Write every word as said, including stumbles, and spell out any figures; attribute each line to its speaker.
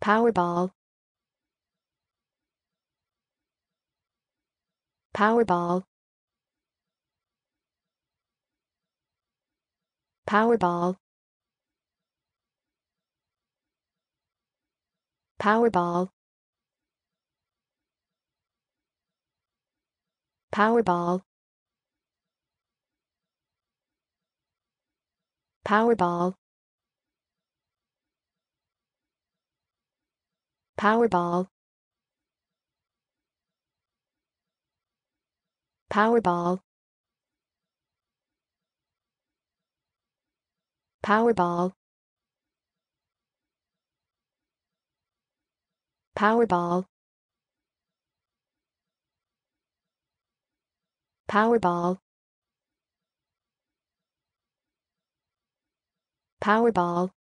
Speaker 1: Powerball. Powerball. Powerball. Powerball. Powerball. Powerball. Powerball. Powerball. Powerball. Powerball. Powerball. Powerball.